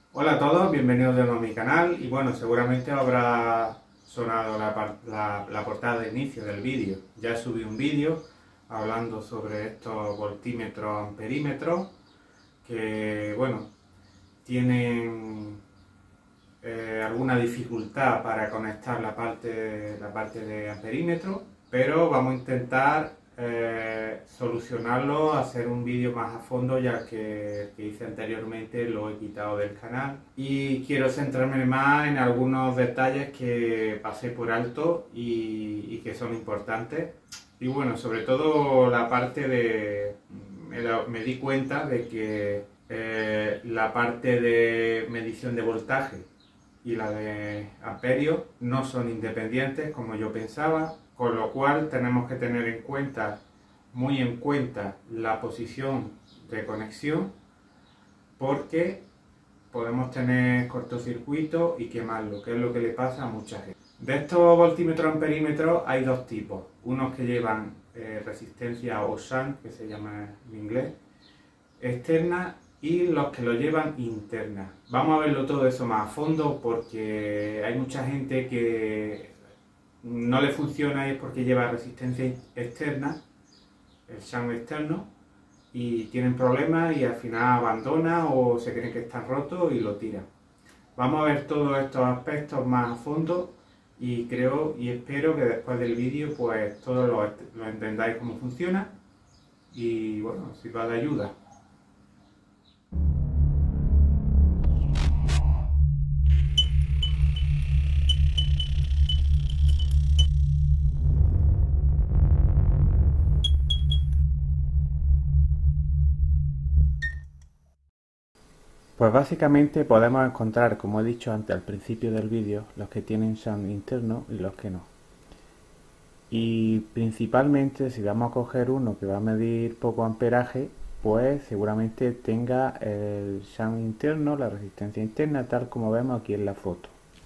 Hola a todos, bienvenidos de nuevo a mi canal y bueno, seguramente habrá sonado la portada de inicio del vídeo. Ya subí un vídeo hablando sobre estos voltímetros amperímetros que bueno, tienen alguna dificultad para conectar la parte de amperímetro, pero vamos a intentar solucionarlo, hacer un vídeo más a fondo, ya que el que hice anteriormente lo he quitado del canal y quiero centrarme más en algunos detalles que pasé por alto y que son importantes. Y bueno, sobre todo la parte de... me di cuenta de que la parte de medición de voltaje y la de amperios no son independientes como yo pensaba, con lo cual tenemos que tener en cuenta, muy en cuenta, la posición de conexión, porque podemos tener cortocircuito y quemarlo, que es lo que le pasa a mucha gente. De estos voltímetros amperímetros hay dos tipos, unos que llevan resistencia o shunt, que se llama en inglés, externa, y los que lo llevan interna. Vamos a verlo todo eso más a fondo porque hay mucha gente que no le funciona y es porque lleva resistencia externa, el shunt externo, y tienen problemas y al final abandona o se creen que están rotos y lo tiran. Vamos a ver todos estos aspectos más a fondo y creo y espero que después del vídeo pues todos lo entendáis cómo funciona y bueno, sirva de ayuda. Pues básicamente podemos encontrar, como he dicho antes al principio del vídeo, los que tienen shunt interno y los que no. Y principalmente si vamos a coger uno que va a medir poco amperaje, pues seguramente tenga el shunt interno, la resistencia interna, tal como vemos aquí en la foto.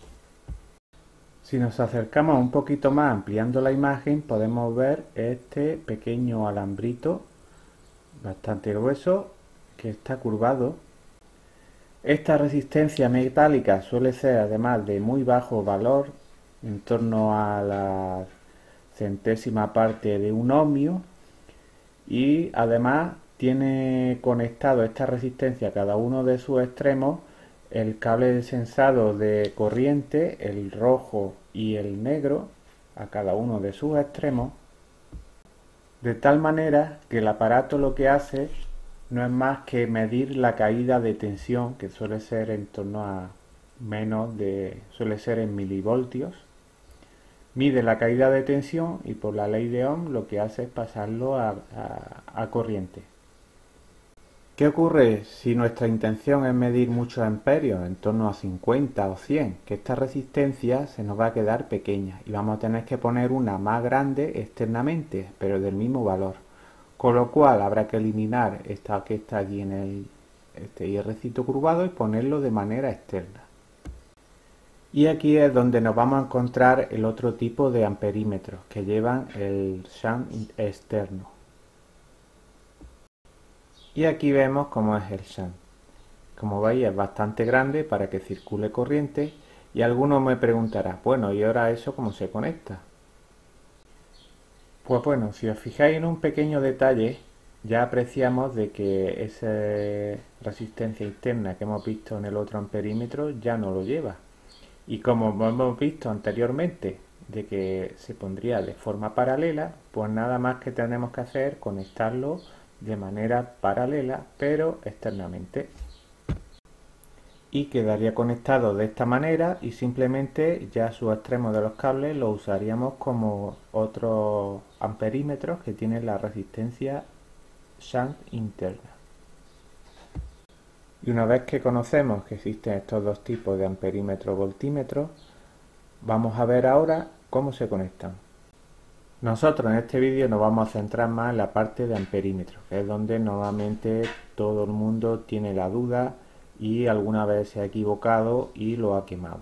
Si nos acercamos un poquito más ampliando la imagen, podemos ver este pequeño alambrito bastante grueso que está curvado. Esta resistencia metálica suele ser además de muy bajo valor, en torno a la centésima parte de un ohmio, y además tiene conectado esta resistencia a cada uno de sus extremos el cable de sensado de corriente, el rojo y el negro, a cada uno de sus extremos, de tal manera que el aparato lo que hace no es más que medir la caída de tensión, que suele ser en torno a suele ser en milivoltios. Mide la caída de tensión y por la ley de Ohm lo que hace es pasarlo a corriente. ¿Qué ocurre si nuestra intención es medir muchos amperios, en torno a 50 o 100? Que esta resistencia se nos va a quedar pequeña y vamos a tener que poner una más grande externamente, pero del mismo valor. Con lo cual habrá que eliminar esta que está aquí en este hierrecito curvado y ponerlo de manera externa. Y aquí es donde nos vamos a encontrar el otro tipo de amperímetros que llevan el shunt externo. Y aquí vemos cómo es el shunt. Como veis es bastante grande para que circule corriente y alguno me preguntará, bueno, ¿y ahora eso cómo se conecta? Pues bueno, si os fijáis en un pequeño detalle, ya apreciamos de que esa resistencia interna que hemos visto en el otro amperímetro ya no lo lleva. Y como hemos visto anteriormente, de que se pondría de forma paralela, pues nada más que tenemos que hacer conectarlo de manera paralela, pero externamente. Y quedaría conectado de esta manera y simplemente ya sus extremos de los cables los usaríamos como otros amperímetros que tienen la resistencia shunt interna. Y una vez que conocemos que existen estos dos tipos de amperímetro voltímetro, vamos a ver ahora cómo se conectan. Nosotros en este vídeo nos vamos a centrar más en la parte de amperímetro, que es donde normalmente todo el mundo tiene la duda y alguna vez se ha equivocado y lo ha quemado.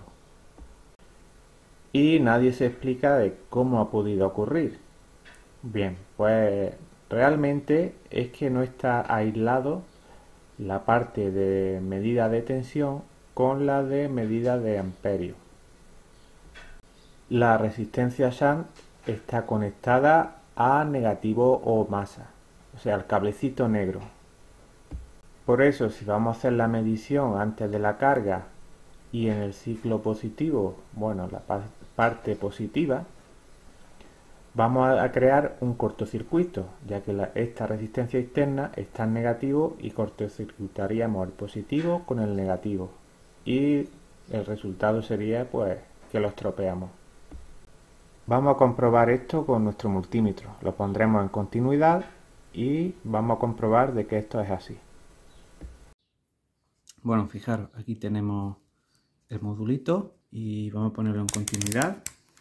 Y nadie se explica de cómo ha podido ocurrir. Bien, pues realmente es que no está aislado la parte de medida de tensión con la de medida de amperios. La resistencia shunt está conectada a negativo o masa, o sea, al cablecito negro. Por eso, si vamos a hacer la medición antes de la carga y en el ciclo positivo, bueno, la parte positiva, vamos a crear un cortocircuito, ya que esta resistencia externa está en negativo y cortocircuitaríamos el positivo con el negativo. Y el resultado sería pues que lo estropeamos. Vamos a comprobar esto con nuestro multímetro. Lo pondremos en continuidad y vamos a comprobar de que esto es así. Bueno, fijaros, aquí tenemos el modulito y vamos a ponerlo en continuidad.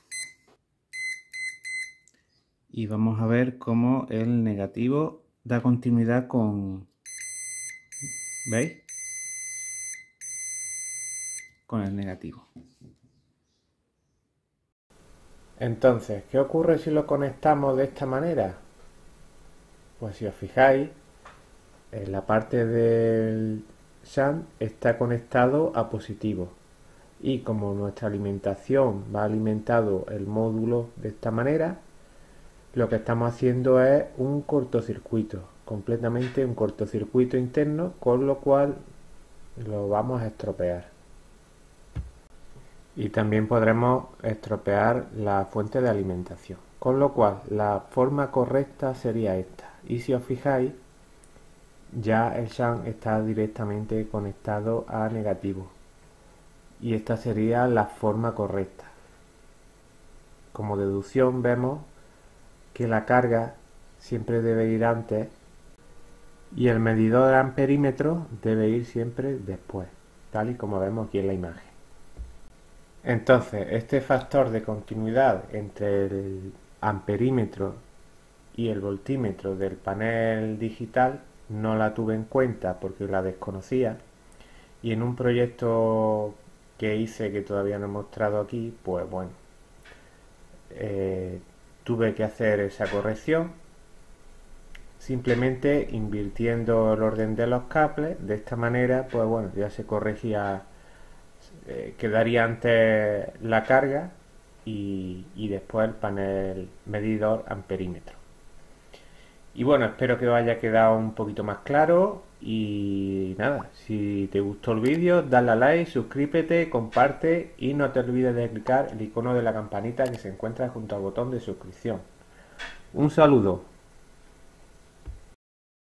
Y vamos a ver cómo el negativo da continuidad con... ¿Veis? Con el negativo. Entonces, ¿qué ocurre si lo conectamos de esta manera? Pues si os fijáis, en la parte del shunt está conectado a positivo. Y como nuestra alimentación va alimentado el módulo de esta manera, lo que estamos haciendo es un cortocircuito, completamente un cortocircuito interno, con lo cual lo vamos a estropear. Y también podremos estropear la fuente de alimentación, con lo cual la forma correcta sería esta. Y si os fijáis, ya el shunt está directamente conectado a negativo. Y esta sería la forma correcta. Como deducción vemos que la carga siempre debe ir antes y el medidor de amperímetro debe ir siempre después, tal y como vemos aquí en la imagen. Entonces, este factor de continuidad entre el amperímetro y el voltímetro del panel digital no la tuve en cuenta porque la desconocía, y en un proyecto que hice que todavía no he mostrado aquí, pues bueno, tuve que hacer esa corrección simplemente invirtiendo el orden de los cables. De esta manera pues bueno, ya se corregía, quedaría antes la carga y después el panel medidor amperímetro. Y bueno, espero que os haya quedado un poquito más claro. Y nada, si te gustó el vídeo, dale a like, suscríbete, comparte y no te olvides de clicar el icono de la campanita que se encuentra junto al botón de suscripción. Un saludo.